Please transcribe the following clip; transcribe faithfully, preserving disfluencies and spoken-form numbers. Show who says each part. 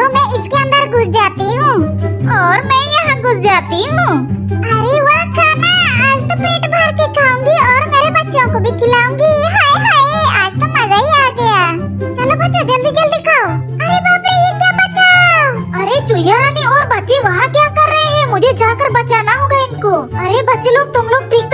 Speaker 1: चलो मैं इसके अंदर घुस जाती हूँ
Speaker 2: और मैं यहाँ घुस जाती हूँ।
Speaker 1: अरे वाह खाना, आज तो पेट भर के खाऊंगी और मेरे बच्चों को भी खिलाऊंगी। हाय हाय, आज तो मजा ही आ गया। चलो बच्चों जल्दी जल्दी खाओ। अरे बाप रे, ये क्या बचा?
Speaker 2: अरे चुईया रानी और बच्चे वहाँ क्या कर रहे हैं? मुझे जाकर बचाना होगा इनको। अरे बच्चे लोग, तुम लोग ठीक